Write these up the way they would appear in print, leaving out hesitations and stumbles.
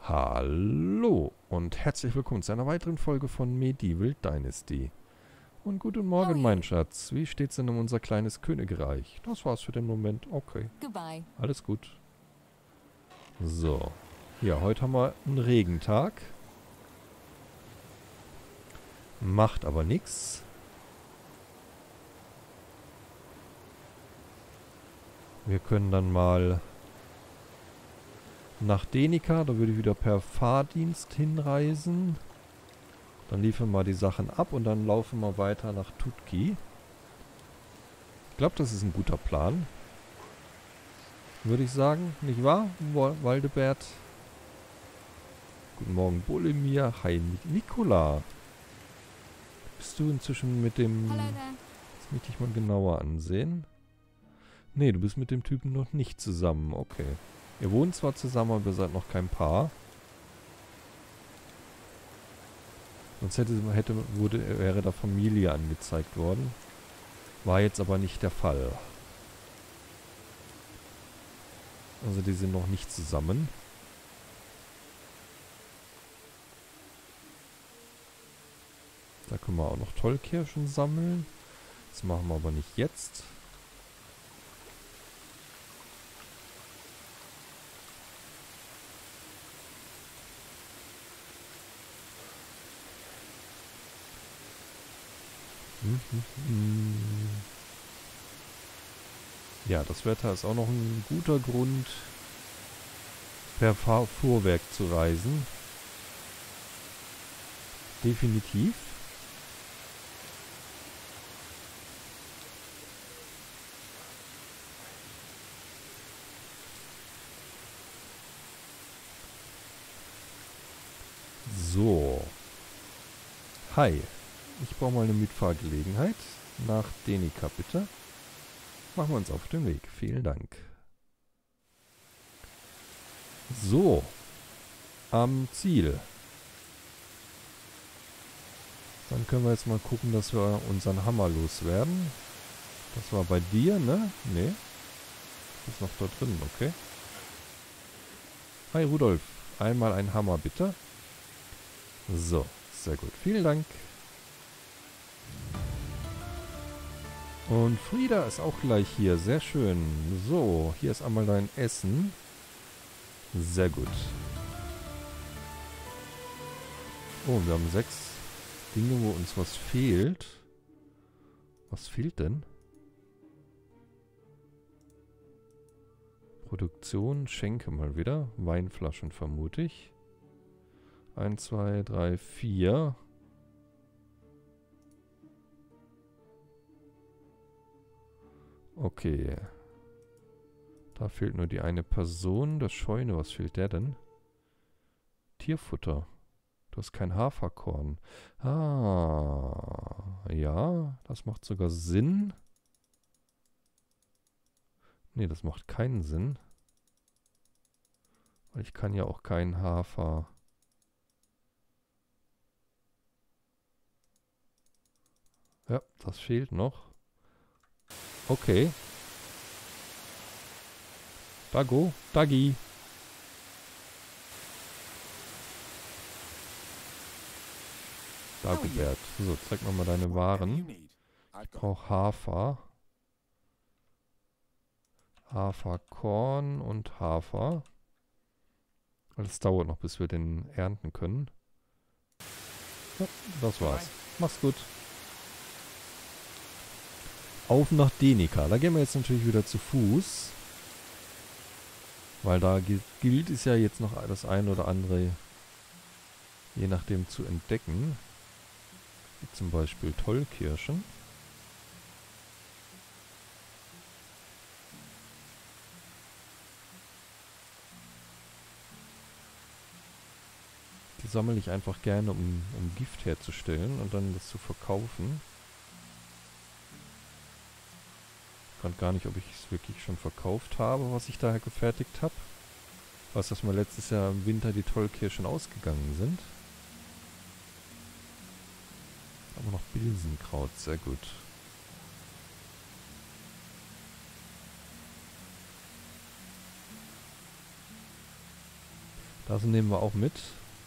Hallo und herzlich willkommen zu einer weiteren Folge von Medieval Dynasty. Und guten Morgen, mein Schatz. Wie steht's denn um unser kleines Königreich? Das war's für den Moment. Okay. Goodbye. Alles gut. So. Ja, heute haben wir einen Regentag. Macht aber nichts. Wir können dann mal nach Denica. Da würde ich wieder per Fahrdienst hinreisen. Dann liefern wir die Sachen ab und dann laufen wir weiter nach Tutki. Ich glaube, das ist ein guter Plan. Würde ich sagen, nicht wahr, Waldebert? Guten Morgen, Bolemir. Hi, Nikola. Bist du inzwischen mit dem... Hello there. Jetzt möchte ich mal genauer ansehen. Nee, du bist mit dem Typen noch nicht zusammen. Okay. Ihr wohnt zwar zusammen, aber ihr seid noch kein Paar. Sonst wäre da Familie angezeigt worden. War jetzt aber nicht der Fall. Also die sind noch nicht zusammen. Da können wir auch noch Tollkirschen sammeln. Das machen wir aber nicht jetzt. Ja, das Wetter ist auch noch ein guter Grund, per Fuhrwerk zu reisen. Definitiv. So. Hi. Ich brauche mal eine Mitfahrgelegenheit. Nach Denica, bitte. Machen wir uns auf den Weg. Vielen Dank. So. Am Ziel. Dann können wir jetzt mal gucken, dass wir unseren Hammer loswerden. Das war bei dir, ne? Nee. Ist noch da drin, okay. Hi Rudolf. Einmal ein Hammer, bitte. So. Sehr gut. Vielen Dank. Und Frieda ist auch gleich hier. Sehr schön. So, hier ist einmal dein Essen. Sehr gut. Oh, wir haben 6 Dinge, wo uns was fehlt. Was fehlt denn? Produktion, Schenke mal wieder. Weinflaschen vermute ich. 1, 2, 3, 4. Okay. Da fehlt nur die eine Person. Das Scheune, was fehlt der denn? Tierfutter. Du hast kein Haferkorn. Ah, ja, das macht sogar Sinn. Nee, das macht keinen Sinn. Weil ich kann ja auch keinen Hafer... Ja, das fehlt noch. Okay. Dago, Dagi. Dagobert. So, zeig mal deine Waren. Ich brauche Hafer. Haferkorn und Hafer. Das dauert noch, bis wir den ernten können. Ja, das war's. Mach's gut. Auf nach Denica. Da gehen wir jetzt natürlich wieder zu Fuß. Weil da gilt es ja jetzt noch das ein oder andere, je nachdem, zu entdecken. Wie zum Beispiel Tollkirschen. Die sammle ich einfach gerne, um Gift herzustellen und dann das zu verkaufen. Ich weiß gar nicht, ob ich es wirklich schon verkauft habe, was ich daher gefertigt habe. Ich weiß, dass mir letztes Jahr im Winter die Tollkirschen ausgegangen sind. Aber noch Bilsenkraut, sehr gut. Das nehmen wir auch mit.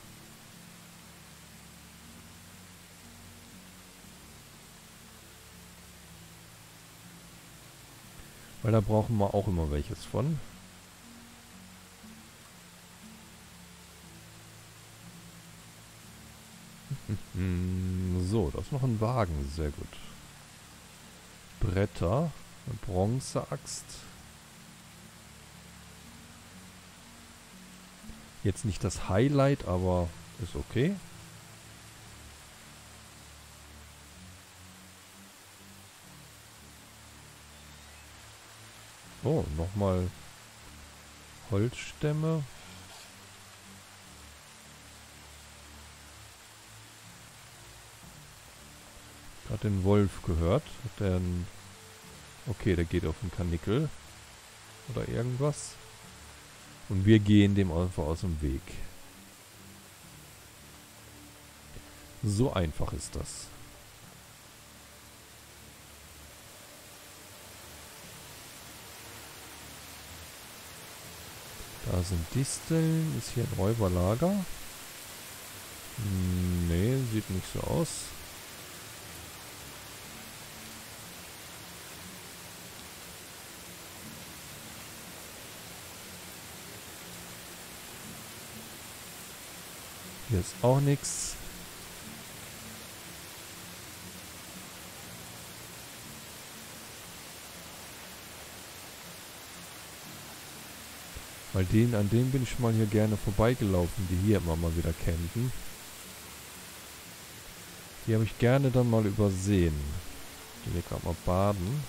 Weil da brauchen wir auch immer welches von. So, da ist noch ein Wagen. Sehr gut. Bretter. Eine Bronzeaxt. Jetzt nicht das Highlight, aber ist okay. Oh, nochmal Holzstämme. Hat den Wolf gehört. Hat der einen... Okay, der geht auf den Karnickel. Oder irgendwas. Und wir gehen dem einfach aus dem Weg. So einfach ist das. Da sind Disteln. Ist hier ein Räuberlager? Nee, sieht nicht so aus. Hier ist auch nichts. Weil an denen bin ich schon mal hier gerne vorbeigelaufen, die hier immer mal wieder campen. Die habe ich gerne dann mal übersehen. Ich gehe hier gerade mal baden.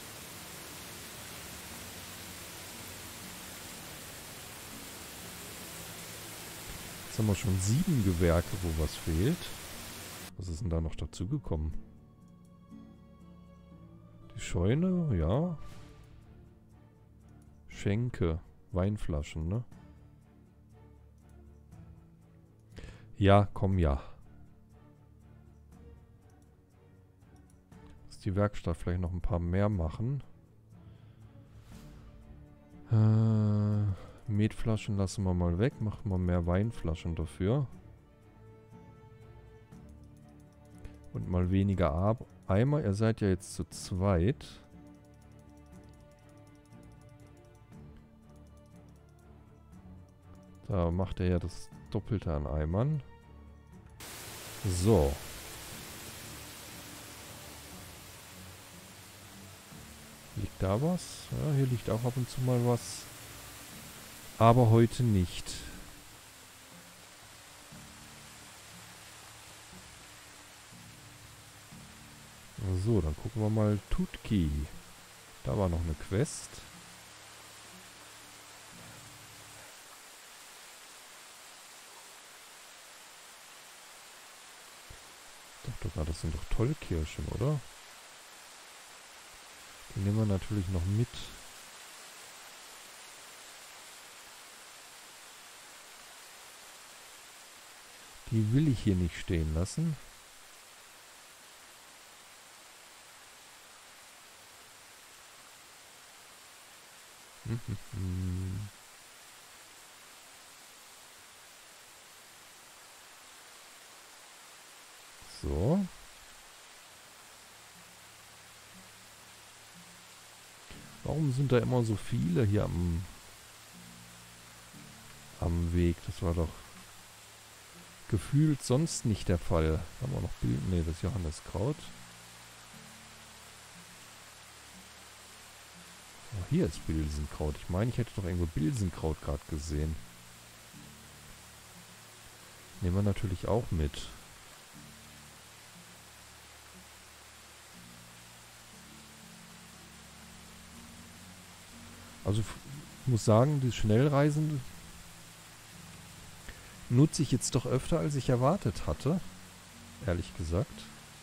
Jetzt haben wir schon 7 Gewerke, wo was fehlt. Was ist denn da noch dazugekommen? Die Scheune, ja. Schenke, Weinflaschen, ne? Ja, komm, ja. Muss die Werkstatt vielleicht noch ein paar mehr machen. Metflaschen lassen wir mal weg. Machen wir mehr Weinflaschen dafür. Und mal weniger Eimer. Ihr seid ja jetzt zu zweit. Da macht er ja das Doppelte an Eimern. So. Liegt da was? Ja, hier liegt auch ab und zu mal was. Aber heute nicht. So, dann gucken wir mal. Tutki. Da war noch eine Quest. Doch, das sind doch Tollkirschen, oder? Die nehmen wir natürlich noch mit. Die will ich hier nicht stehen lassen. So. Warum sind da immer so viele hier am Weg? Das war doch gefühlt sonst nicht der Fall. Haben wir noch Bild? Ne, das ist Johanniskraut. Oh, hier ist Bilsenkraut. Ich meine, ich hätte doch irgendwo Bilsenkraut gerade gesehen. Nehmen wir natürlich auch mit. Also ich muss sagen, die Schnellreisende nutze ich jetzt doch öfter, als ich erwartet hatte. Ehrlich gesagt.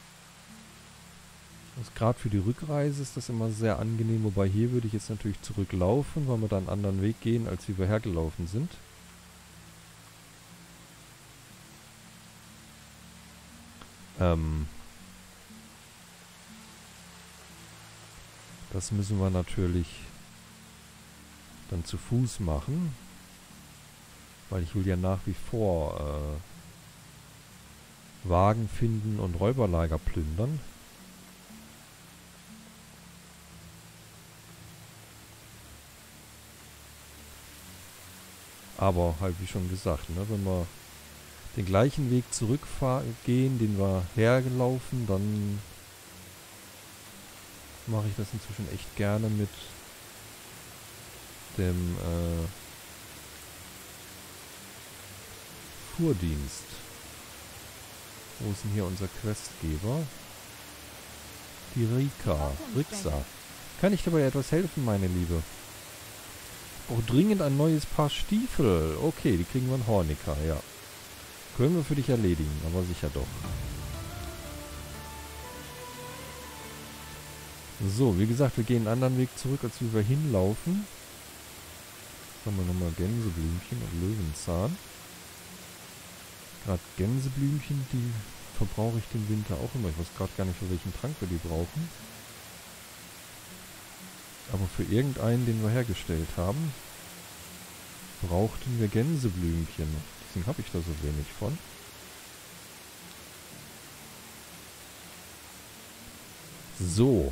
Also gerade für die Rückreise ist das immer sehr angenehm. Wobei hier würde ich jetzt natürlich zurücklaufen, weil wir da einen anderen Weg gehen, als wie wir hergelaufen sind. Das müssen wir natürlich dann zu Fuß machen. Weil ich will ja nach wie vor Wagen finden und Räuberlager plündern. Aber halt wie schon gesagt, ne, wenn wir den gleichen Weg zurückgehen, den wir hergelaufen, dann mache ich das inzwischen echt gerne mit dem Fuhrdienst. Wo ist denn hier unser Questgeber? Die Rixa. Kann ich dabei etwas helfen, meine Liebe? Ich brauche dringend ein neues Paar Stiefel. Okay, die kriegen wir in Hornika, ja. Können wir für dich erledigen, aber sicher doch. So, wie gesagt, wir gehen einen anderen Weg zurück, als wie wir hinlaufen. Jetzt haben wir nochmal Gänseblümchen und Löwenzahn. Gerade Gänseblümchen, die verbrauche ich den Winter auch immer. Ich weiß gerade gar nicht, für welchen Trank wir die brauchen. Aber für irgendeinen, den wir hergestellt haben, brauchten wir Gänseblümchen. Deswegen habe ich da so wenig von. So.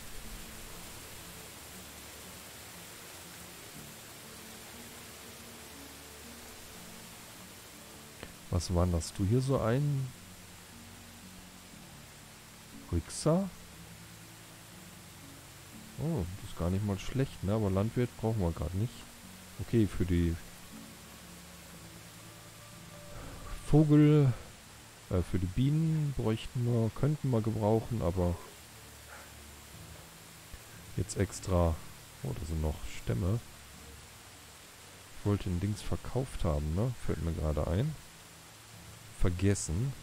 Was wanderst du hier so ein? Rixa? Oh, das ist gar nicht mal schlecht, ne? Aber Landwirt brauchen wir gerade nicht. Okay, für die für die Bienen könnten wir gebrauchen, aber jetzt extra. Oh, da sind noch Stämme. Ich wollte den Dings verkauft haben, ne? Fällt mir gerade ein. Vergessen.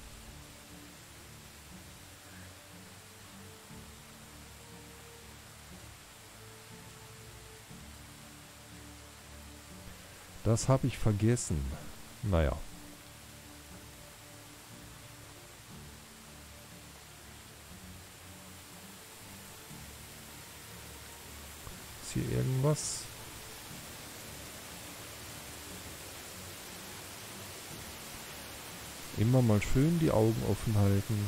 Das habe ich vergessen. Naja. Ist hier irgendwas? Immer mal schön die Augen offen halten.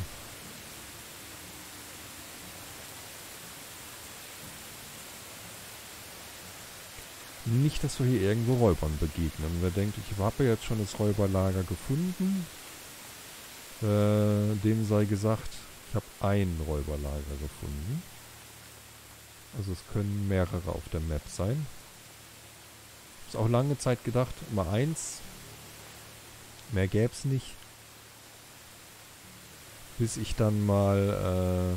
Nicht, dass wir hier irgendwo Räubern begegnen. Wer denkt, ich habe jetzt schon das Räuberlager gefunden, dem sei gesagt, ich habe ein Räuberlager gefunden. Also es können mehrere auf der Map sein. Ich habe auch lange Zeit gedacht, immer eins. Mehr gäbe es nicht. Bis ich dann mal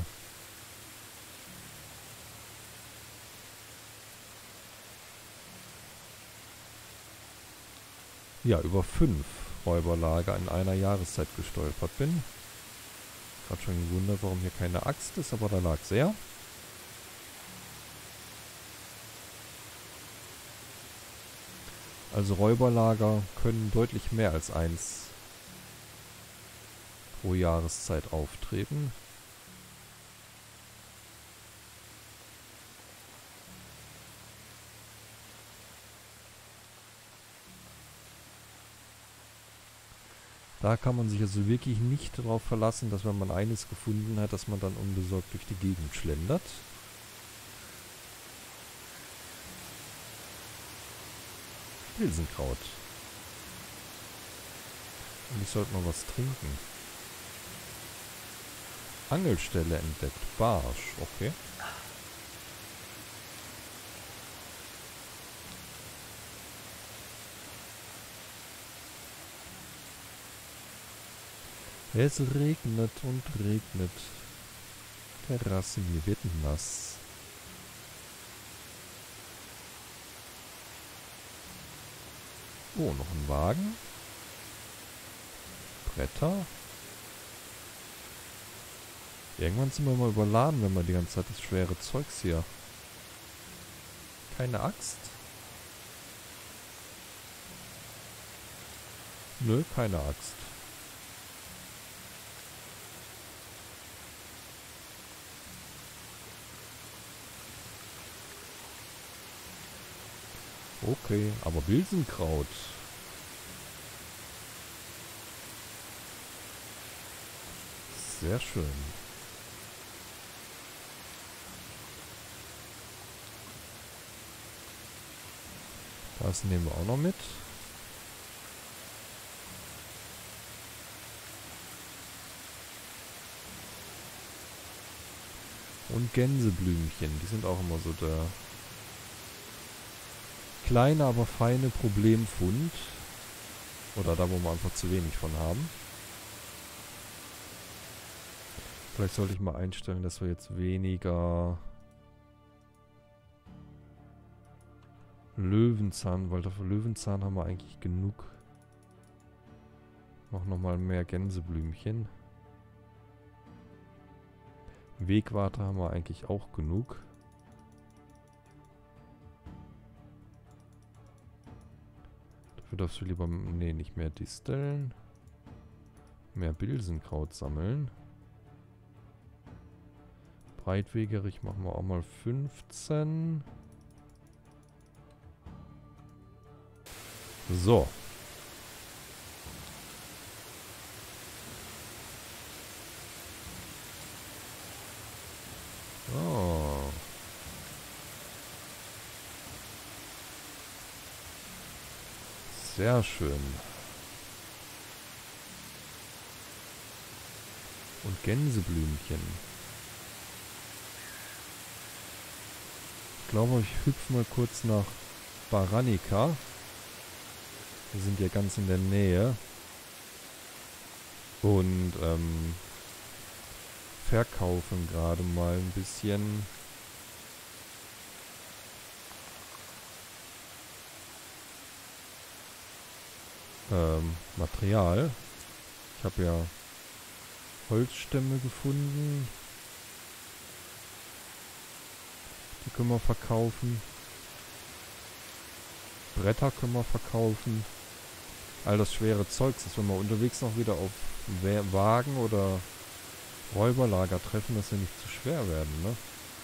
ja, über 5 Räuberlager in einer Jahreszeit gestolpert bin. Ich habe schon gewundert, warum hier keine Axt ist, aber da lag es ja. Also Räuberlager können deutlich mehr als eins pro Jahreszeit auftreten. Da kann man sich also wirklich nicht darauf verlassen, dass wenn man eines gefunden hat, dass man dann unbesorgt durch die Gegend schlendert. Pilsenkraut. Und ich sollte mal was trinken. Angelstelle entdeckt. Barsch. Okay. Es regnet und regnet. Terrasse, mir wird nass. Oh, noch ein Wagen. Bretter. Irgendwann sind wir mal überladen, wenn wir die ganze Zeit das schwere Zeugs hier. Keine Axt? Nö, keine Axt. Okay, aber Pilsenkraut. Sehr schön. Das nehmen wir auch noch mit. Und Gänseblümchen, die sind auch immer so der kleine, aber feine Problemfund. Oder da, wo wir einfach zu wenig von haben. Vielleicht sollte ich mal einstellen, dass wir jetzt weniger Löwenzahn, weil dafür Löwenzahn haben wir eigentlich genug. Mach nochmal mehr Gänseblümchen. Wegwarte haben wir eigentlich auch genug. Dafür darfst du lieber, nee, nicht mehr Disteln. Mehr Bilsenkraut sammeln. Breitwegerich machen wir auch mal 15. So. Oh. Sehr schön. Und Gänseblümchen. Ich glaube, ich hüpfe mal kurz nach Baranica. Wir sind ja ganz in der Nähe. Und verkaufen gerade mal ein bisschen Material. Ich habe ja Holzstämme gefunden. Die können wir verkaufen. Bretter können wir verkaufen. All das schwere Zeugs, dass wenn wir unterwegs noch wieder auf Wagen oder Räuberlager treffen, dass wir nicht zu schwer werden, ne?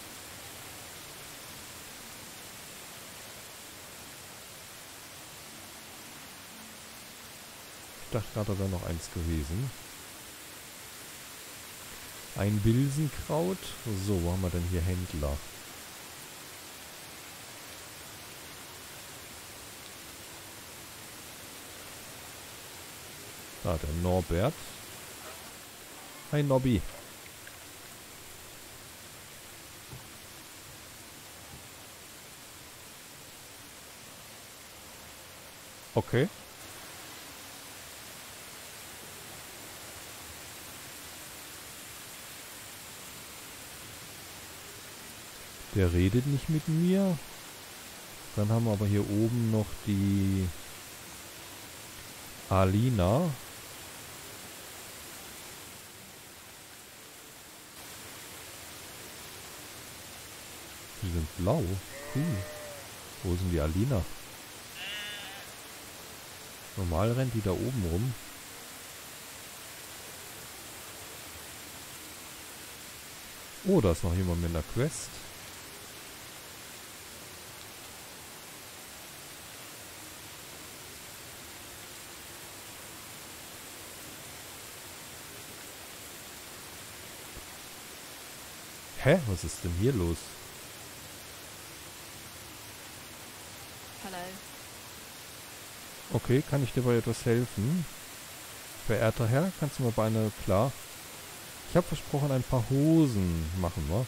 Ich dachte gerade, da wäre noch eins gewesen. Ein Bilsenkraut. So, wo haben wir denn hier Händler? Da, der Norbert. Hi Nobby. Okay. Der redet nicht mit mir. Dann haben wir aber hier oben noch die Alina. Die sind blau. Cool. Wo sind die Alina? Normal rennt die da oben rum. Oh, da ist noch jemand mit einer Quest. Hä? Was ist denn hier los? Hallo. Okay, kann ich dir bei etwas helfen? Verehrter Herr, kannst du mal bei einer... Klar. Ich habe versprochen, ein paar Hosen machen wir.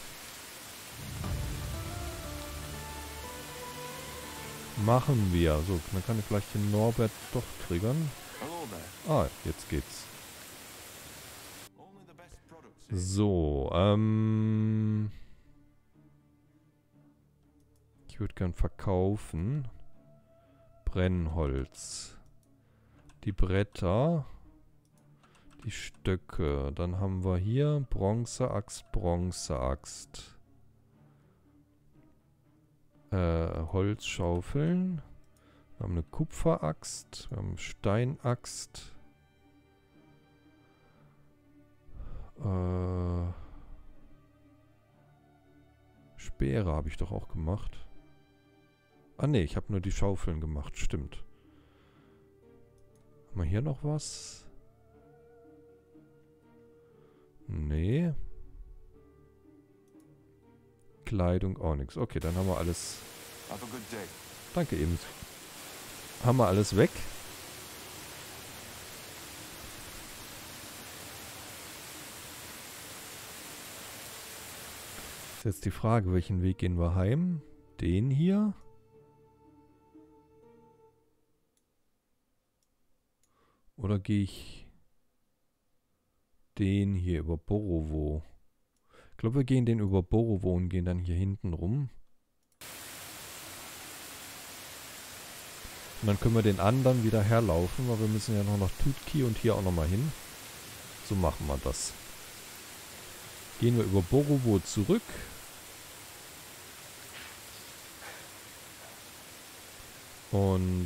Machen wir. So, dann kann ich vielleicht den Norbert doch triggern. Ah, jetzt geht's. So, ich würde gern verkaufen. Brennholz. Die Bretter. Die Stöcke. Dann haben wir hier Bronzeaxt, Bronzeaxt. Holzschaufeln. Wir haben eine Kupferaxt. Wir haben eine Steinaxt. Speere habe ich doch auch gemacht. Ah ne, ich habe nur die Schaufeln gemacht. Stimmt. Haben wir hier noch was? Nee. Kleidung auch nichts. Okay, dann haben wir alles. Have a good day. Danke eben. Haben wir alles weg. Ist jetzt die Frage, welchen Weg gehen wir heim? Den hier? Oder gehe ich den hier über Borovo? Ich glaube, wir gehen den über Borovo und gehen dann hier hinten rum. Und dann können wir den anderen wieder herlaufen, weil wir müssen ja noch nach Tutki und hier auch nochmal hin. So machen wir das. Gehen wir über Borovo zurück. Und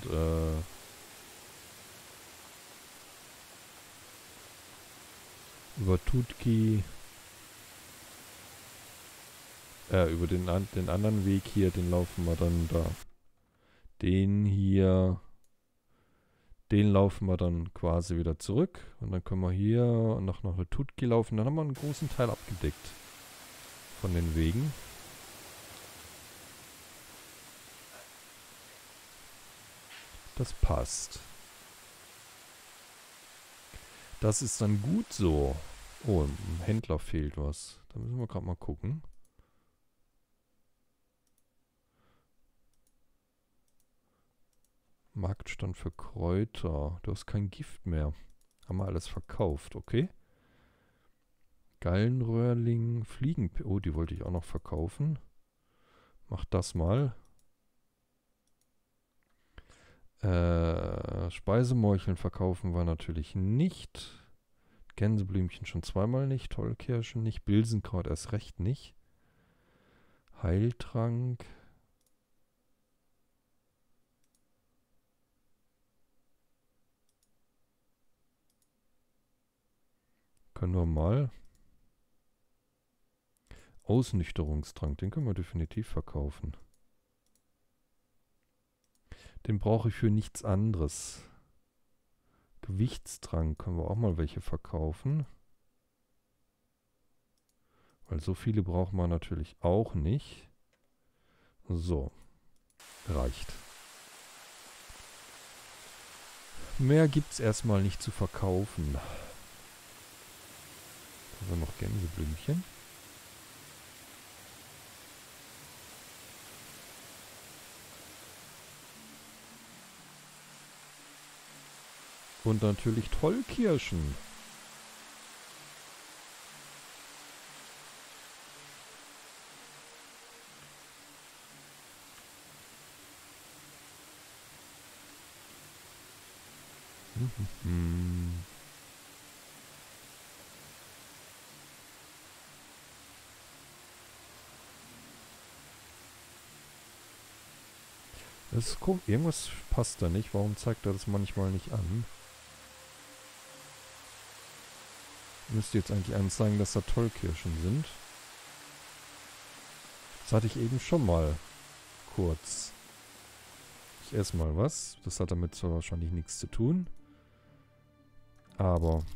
über Tutki, über den anderen Weg hier, den laufen wir dann da. Den hier, den laufen wir dann quasi wieder zurück. Und dann können wir hier noch nach Tutki laufen. Dann haben wir einen großen Teil abgedeckt von den Wegen. Das passt. Das ist dann gut so. Oh, im Händler fehlt was. Da müssen wir gerade mal gucken. Marktstand für Kräuter. Du hast kein Gift mehr. Haben wir alles verkauft, okay. Gallenröhrling, Fliegen... Oh, die wollte ich auch noch verkaufen. Mach das mal. Speisemorcheln verkaufen wir natürlich nicht. Gänseblümchen schon zweimal nicht. Tollkirschen nicht. Bilsenkraut erst recht nicht. Heiltrank. Können wir mal. Ausnüchterungstrank. Den können wir definitiv verkaufen. Den brauche ich für nichts anderes. Gewichtstrank können wir auch mal welche verkaufen. Weil so viele brauchen wir natürlich auch nicht. So. Reicht. Mehr gibt es erstmal nicht zu verkaufen. Da haben wir noch Gänseblümchen. Und natürlich Tollkirschen. Das ist komisch. Irgendwas passt da nicht. Warum zeigt er das manchmal nicht an? Müsste jetzt eigentlich anzeigen, dass da Tollkirschen sind. Das hatte ich eben schon mal kurz. Ich esse mal was. Das hat damit zwar wahrscheinlich nichts zu tun. Aber...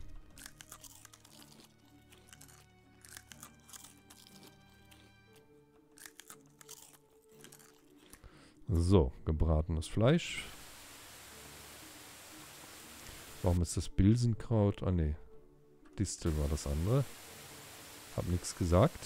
So, gebratenes Fleisch. Warum ist das Bilsenkraut? Ah ne, Distel war das andere. Hab nichts gesagt.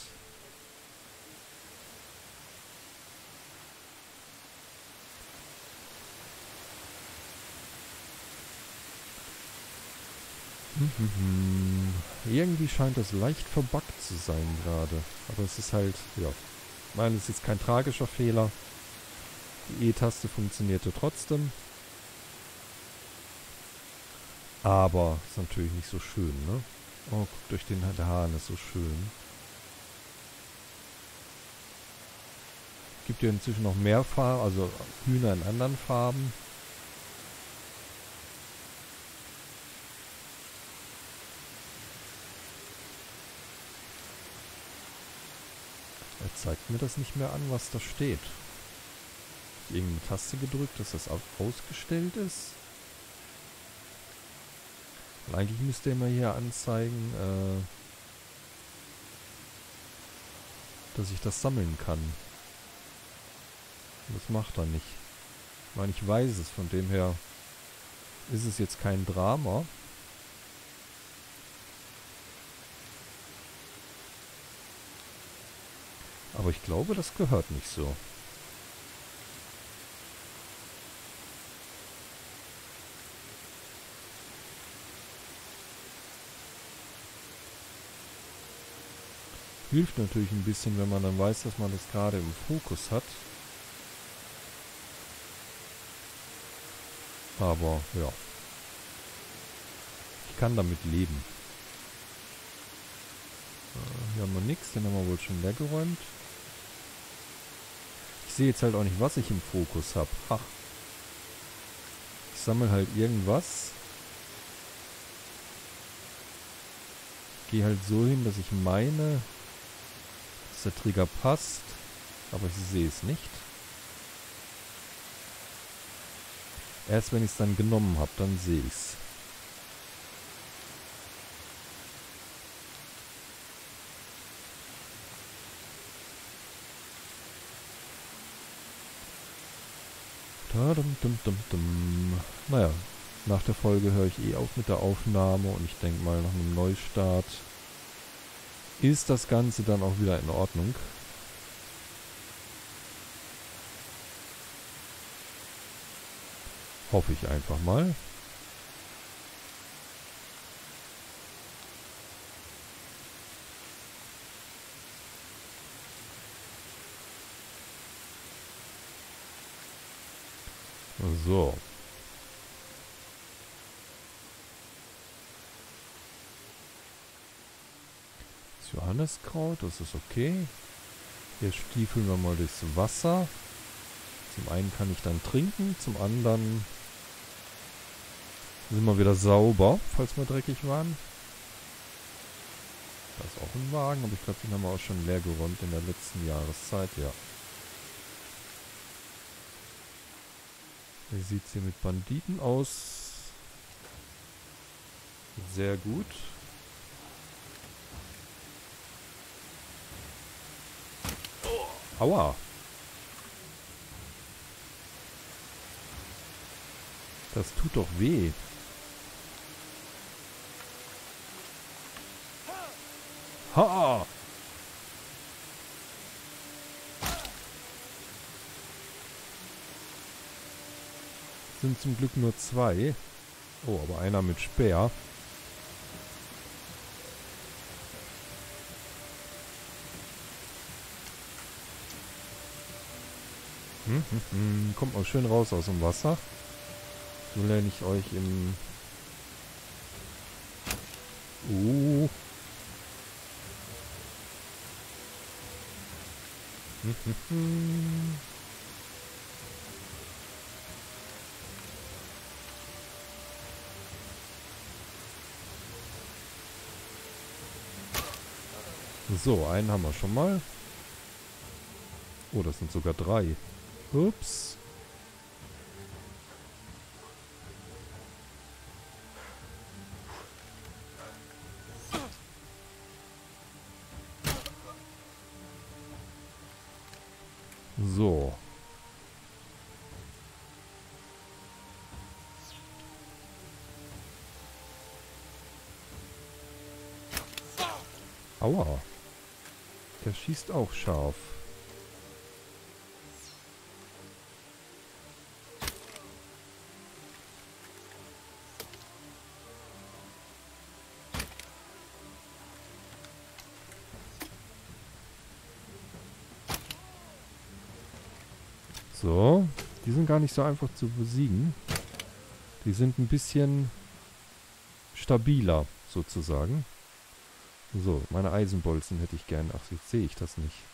Irgendwie scheint das leicht verbuggt zu sein gerade. Aber es ist halt, ja. Ich meine, es ist jetzt kein tragischer Fehler. Die E-Taste funktionierte trotzdem. Aber ist natürlich nicht so schön, ne? Oh, guckt euch den Hahn, ist so schön. Gibt ja inzwischen noch mehr Farben, also Hühner in anderen Farben. Er zeigt mir das nicht mehr an, was da steht. Irgendeine Taste gedrückt, dass das ausgestellt ist. Und eigentlich müsste er mir hier anzeigen, dass ich das sammeln kann. Das macht er nicht. Ich meine, ich weiß es, von dem her ist es jetzt kein Drama. Aber ich glaube, das gehört nicht so. Hilft natürlich ein bisschen, wenn man dann weiß, dass man das gerade im Fokus hat. Aber ja, ich kann damit leben. Hier haben wir nichts, den haben wir wohl schon leer geräumt. Ich sehe jetzt halt auch nicht, was ich im Fokus habe. Ach. Ich sammle halt irgendwas. Gehe halt so hin, dass ich meine, dass der Trigger passt. Aber ich sehe es nicht. Erst wenn ich es dann genommen habe, dann sehe ich es. Naja, nach der Folge höre ich eh auf mit der Aufnahme und ich denke mal, nach einem Neustart ist das Ganze dann auch wieder in Ordnung. Hoffe ich einfach mal. So. Das Johanniskraut, das ist okay. Jetzt stiefeln wir mal durchs Wasser. Zum einen kann ich dann trinken, zum anderen sind wir wieder sauber, falls wir dreckig waren. Da ist auch ein Wagen, aber ich glaube, den haben wir auch schon leer geräumt in der letzten Jahreszeit, ja. Wie sieht es hier mit Banditen aus? Sehr gut. Aua! Das tut doch weh. Ha! Sind zum Glück nur 2. Oh, aber einer mit Speer. Kommt mal schön raus aus dem Wasser. So lerne ich euch im... So, einen haben wir schon mal. Oh, das sind sogar 3. Ups. So. Aua. Der schießt auch scharf. So, die sind gar nicht so einfach zu besiegen. Die sind ein bisschen stabiler, sozusagen. So, meine Eisenbolzen hätte ich gern. Ach, jetzt sehe ich das nicht.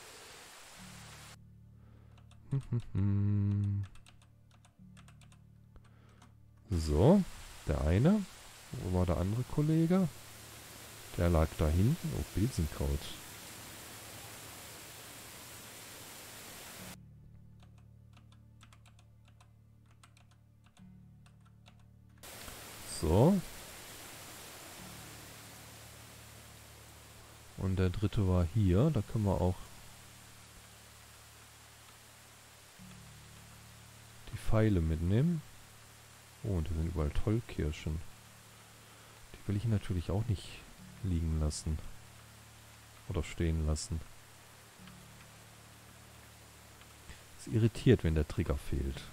So, der eine. Wo war der andere Kollege? Der lag da hinten. Oh, Besenkraut. So. Und der dritte war hier. Da können wir auch Pfeile mitnehmen. Oh, und hier sind überall Tollkirschen. Die will ich natürlich auch nicht liegen lassen. Oder stehen lassen. Es irritiert, wenn der Trigger fehlt.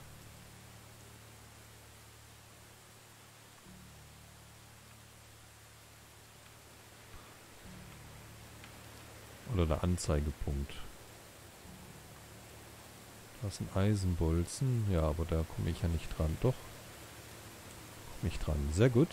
Oder der Anzeigepunkt. Das ist ein Eisenbolzen. Ja, aber da komme ich ja nicht dran. Doch. Komme ich dran. Sehr gut.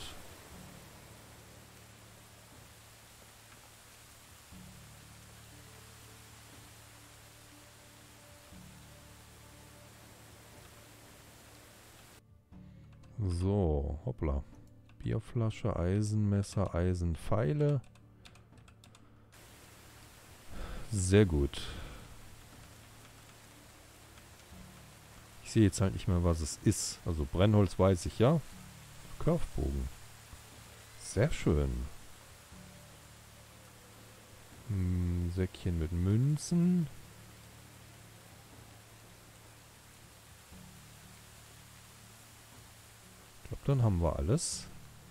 So, hoppla. Bierflasche, Eisenmesser, Eisenpfeile. Sehr gut. Ich sehe jetzt halt nicht mehr, was es ist. Also Brennholz weiß ich ja. Curvebogen. Sehr schön. Säckchen mit Münzen. Ich glaube, dann haben wir alles.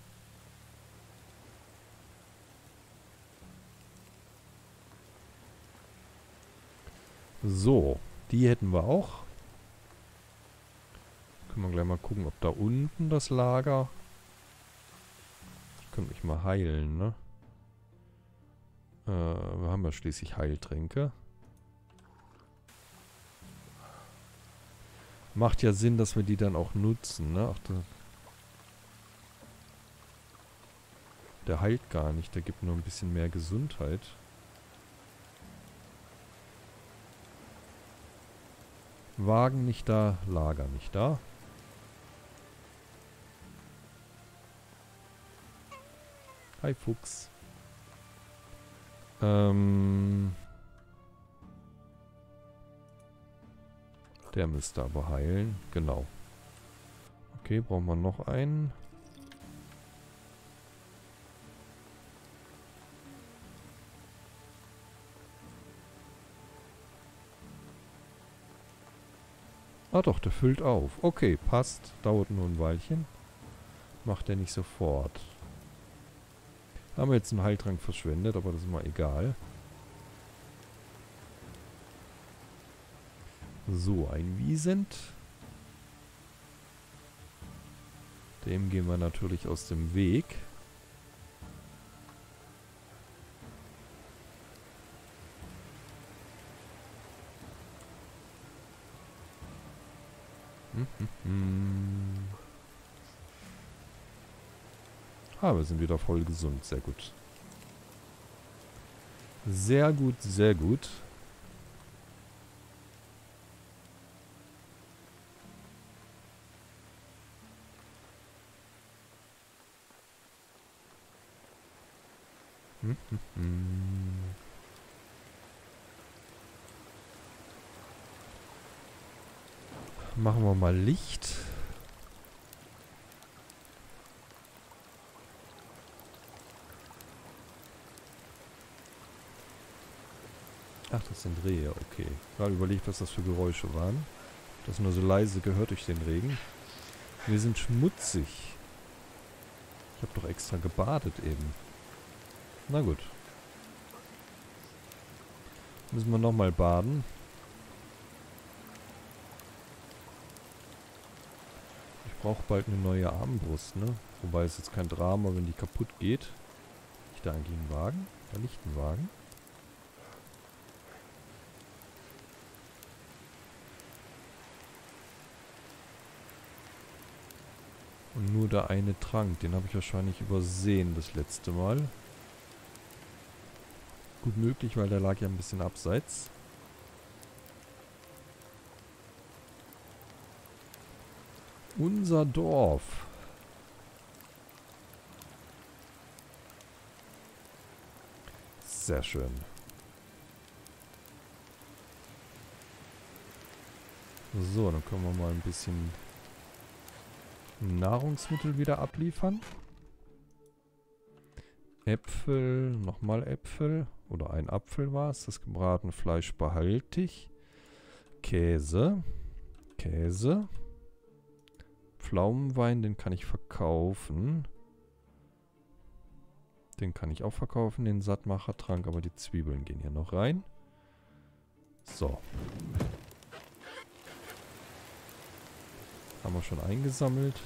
So, die hätten wir auch. Können wir gleich mal gucken, ob da unten das Lager... Ich könnte mich mal heilen, ne? Wir haben ja schließlich Heiltränke. Macht ja Sinn, dass wir die dann auch nutzen, ne? Ach, der heilt gar nicht, der gibt nur ein bisschen mehr Gesundheit. Wagen nicht da, Lager nicht da. Hi Fuchs. Der müsste aber heilen. Genau. Okay, brauchen wir noch einen. Ah doch, der füllt auf. Okay, passt. Dauert nur ein Weilchen. Macht er nicht sofort. Haben wir jetzt einen Heiltrank verschwendet, aber das ist mal egal. So, ein Wiesent. Dem gehen wir natürlich aus dem Weg. Ah, wir sind wieder voll gesund. Sehr gut. Sehr gut, sehr gut. Machen wir mal Licht. Ach, das sind Rehe, okay. Gerade überlegt, was das für Geräusche waren. Das nur so leise gehört durch den Regen. Wir sind schmutzig. Ich habe doch extra gebadet eben. Na gut. Müssen wir nochmal baden. Ich brauche bald eine neue Armbrust, ne? Wobei es jetzt kein Drama, wenn die kaputt geht. Liegt da eigentlich ein Wagen? Da liegt ein Wagen. Und nur der eine Trank, den habe ich wahrscheinlich übersehen das letzte Mal. Gut möglich, weil der lag ja ein bisschen abseits. Unser Dorf. Sehr schön. So, dann können wir mal ein bisschen Nahrungsmittel wieder abliefern. Äpfel, nochmal Äpfel. Oder ein Apfel war es. Das gebratene Fleisch behalte ich. Käse. Käse. Pflaumenwein, den kann ich verkaufen. Den kann ich auch verkaufen, den Sattmachertrank, aber die Zwiebeln gehen hier noch rein. So. Haben wir schon eingesammelt.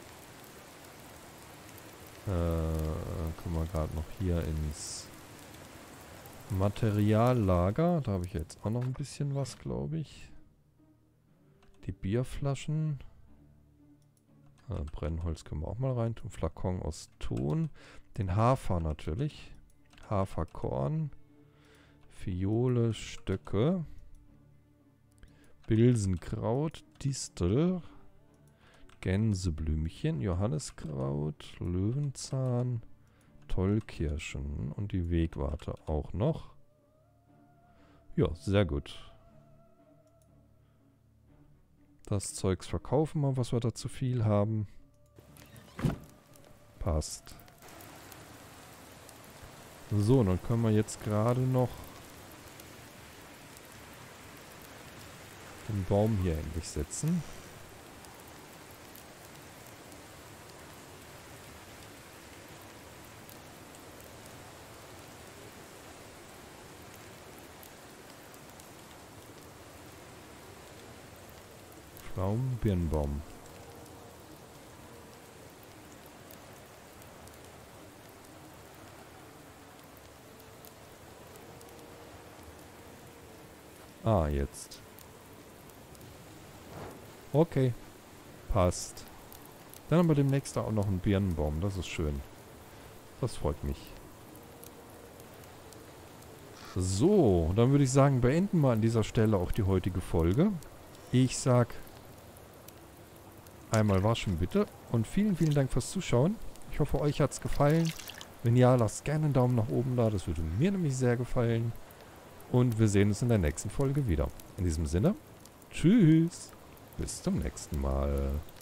Kommen wir gerade noch hier ins Materiallager. Da habe ich jetzt auch noch ein bisschen was, glaube ich. Die Bierflaschen. Brennholz können wir auch mal rein tun. Flakon aus Ton. Den Hafer natürlich. Haferkorn. Fiole, Stöcke. Bilsenkraut, Distel. Gänseblümchen, Johanniskraut, Löwenzahn, Tollkirschen und die Wegwarte auch noch. Ja, sehr gut. Das Zeugs verkaufen wir, was wir da zu viel haben. Passt. So, dann können wir jetzt gerade noch den Baum hier endlich setzen. Birnbaum. Ah, jetzt. Okay. Passt. Dann haben wir demnächst auch noch einen Birnbaum. Das ist schön. Das freut mich. So, dann würde ich sagen, beenden wir an dieser Stelle auch die heutige Folge. Ich sag einmal waschen bitte und vielen, vielen Dank fürs Zuschauen. Ich hoffe, euch hat es gefallen. Wenn ja, lasst gerne einen Daumen nach oben da. Das würde mir nämlich sehr gefallen. Und wir sehen uns in der nächsten Folge wieder. In diesem Sinne, tschüss. Bis zum nächsten Mal.